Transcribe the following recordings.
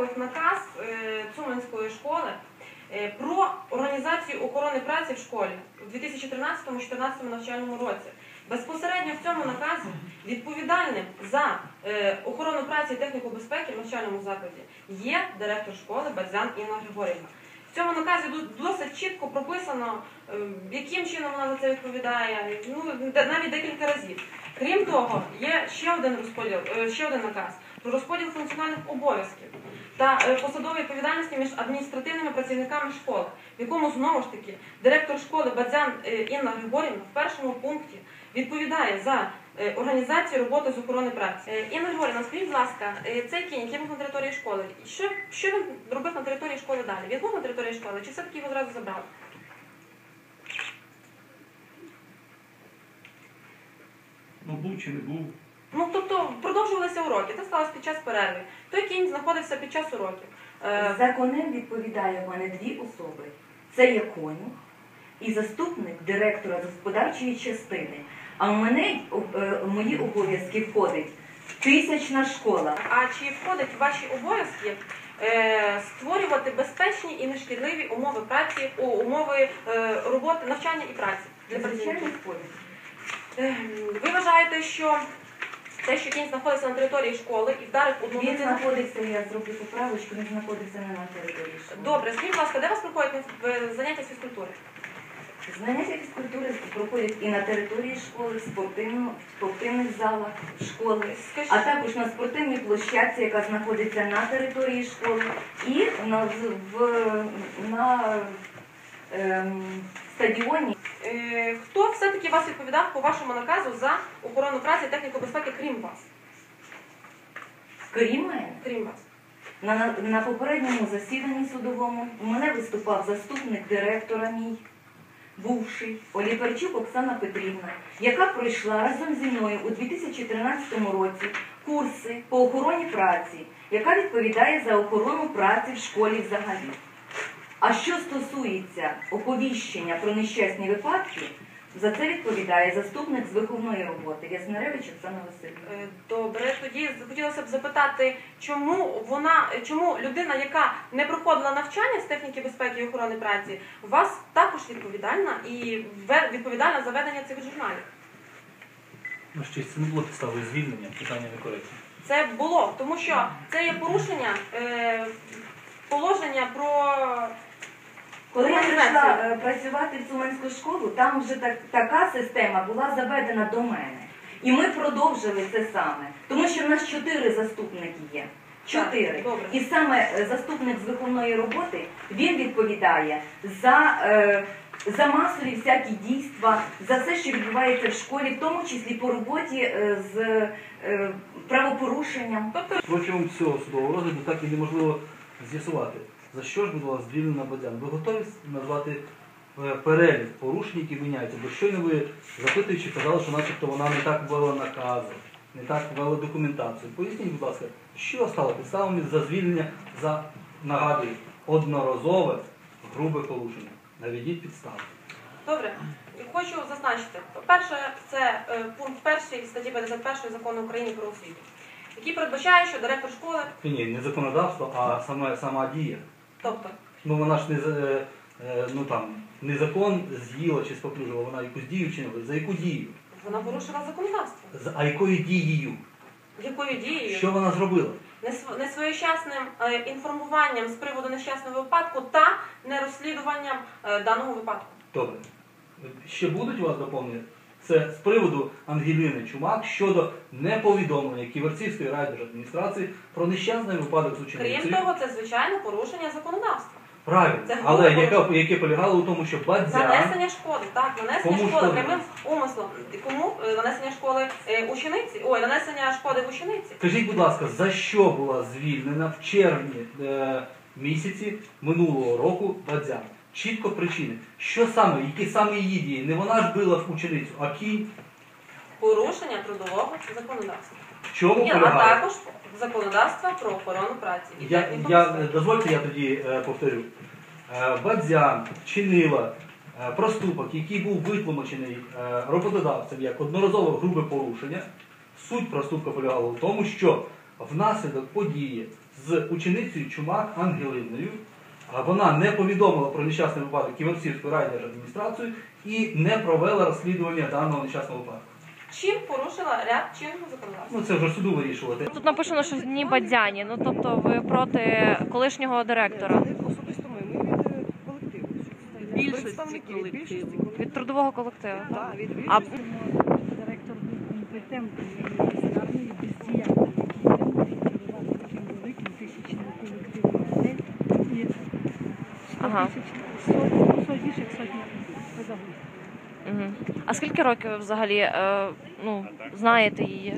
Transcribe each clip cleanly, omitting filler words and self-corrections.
також наказ Цуманської школи про організацію охорони праці в школі у 2013-2014 навчальному році. Безпосередньо в цьому наказі відповідальним за охорону праці і техніку безпеки в навчальному закладі є директор школи Бадзян Інна Григорівна. В цьому наказі досить чітко прописано, яким чином вона за це відповідає, навіть декілька разів. Крім того, є ще один наказ про розподіл функціональних обов'язків та посадової відповідальності між адміністративними працівниками школи, в якому, знову ж таки, директор школи Бадзян Інна Григорівна в першому пункті відповідає за організацію роботи з охорони праці. Інна Григорівна, скажіть, будь ласка, цей кінь, який був на території школи, що він робив на території школи далі? Він був на території школи, чи все-таки його зразу забрали? Ну, був чи не був. Ну, тобто, продовжувалися уроки, це сталося під час перерви. Той кінь знаходився під час уроків. За конем відповідає в мене дві особи. Це є конюх і заступник директора господарчої частини. А в мене в мої обов'язки входить 1000 школа. А чи входить в ваші обов'язки створювати безпечні і нешкідливі умови праці, умови роботи, навчання і праці для працівників? Ви вважаєте, що те, що кінь знаходиться на території школи і вдарив одну Він дитину... знаходиться, я зроблю поправочку, він знаходиться не на території школи. Добре, скажіть, будь ласка, де вас проходять заняття з фізкультури? Заняття фізкультури проходять і на території школи, в спортивних залах школи, а також на спортивній площадці, яка знаходиться на території школи, і на стадіоні. Хто все-таки вас відповідав по вашому наказу за охорону праці і техніку безпеки, крім вас? Крім мене? Крім вас. На попередньому засіданні судовому у мене виступав заступник директора мій, бувший, Оліперчук Оксана Петрівна, яка пройшла разом зі мною у 2013 році курси по охороні праці, яка відповідає за охорону праці в школі взагалі. А що стосується оповіщення про нещасні випадки, за це відповідає заступник з виховної роботи Яснаревич Оксана Васильівна. Добре, тоді хотілося б запитати, чому людина, яка не проходила навчання з техніки безпеки і охорони праці, у вас також відповідальна і відповідальна за ведення цих журналів? Ну, ще це не було підставою звільнення, питання некоректне. Це було, тому що це є порушення положення про... Коли я прийшла працювати в Цуманську школу, там вже така система була заведена до мене. І ми продовжили це саме. Тому що в нас 4 заступники є. 4. І саме заступник з виховної роботи, він відповідає за масові всякі дійства, за все, що відбувається в школі, в тому числі по роботі з правопорушенням. Протягом всього судового розгляду так і неможливо з'ясувати, за що ж була звільнена Бадзян. Ви готові назвати перелік порушень, які виняються? Бо щойно ви, запитуючи, казали, що начебто вона не так ввела накази, не так ввела документацію. Поясніть, будь ласка, що стало підставами за звільнення за, нагадую, одноразове грубе порушення? Наведіть підстави. Добре. Хочу зазначити. По-перше, це пункт 1 статті 51 Закону України про освіту, який передбачає, що директор школи... Ні, не законодавство, а сама дія. Тобто? Ну вона ж не закон з'їла чи споплюжила, вона якусь дію вчинила. За яку дію? Вона порушила законодавство. А якою дією? Якою дією? Що вона зробила? Несвоєчасним інформуванням з приводу нещасного випадку та нерозслідуванням даного випадку. Добре. Ще будуть у вас доповнення? Це з приводу Ангеліни Чумак щодо неповідомлення Ківерцівської райдержадміністрації про нещасний випадок з ученицею. Крім того, це звичайно порушення законодавства. Правильно, але яке полягало у тому, що Бадзян... Нанесення шкоди, так, нанесення шкоди прямим умислом. Кому? Нанесення школи учениці? Ой, нанесення шкоди в учениці. Скажіть, будь ласка, за що була звільнена в червні місяці минулого року Бадзян? Чітко причини. Що саме, які саме її дії? Не вона ж била в ученицю, а кінь? Порушення трудового законодавства. В чому полягає? А також законодавства про охорону праці. Дозвольте, я тоді повторю. Бадзян вчинила проступок, який був витлумачений роботодавцем як одноразове грубе порушення. Суть проступка полягала в тому, що внаслідок події з ученицею Чумак Ангелиною, вона не повідомила про нещасний випадок Ківерцівської райдержадміністрацію і не провела розслідування даного нещасного випадку. Чим порушила ряд чинного законодавства? Ну це вже суду вирішувати. Тут написано, що ні бадяні, ну тобто ви проти колишнього директора. Особисто ми від колективу. Представники від більшості Від трудового колективу. Так, від А більшості. Директор був компетентний і бездарний, бездіяльний, який не міг керувати таким великим тисячним колективом людей і 100 Ага. тисяч, більше як сотні педагогів. Мгм. А скільки років ви взагалі ну, знаєте її?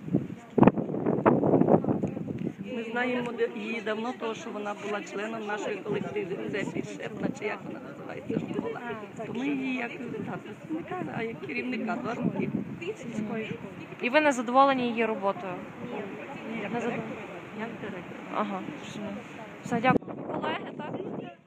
Ми знаємо її давно, тому що вона була членом нашої колективи. Це підшефна, чи як вона називається, школа. То ми її як представника, а як керівника 2 роки. Сільської школи. І ви не задоволені її роботою? Не задоволені? Як директор. Ага. Все, дякую. Колеги, так?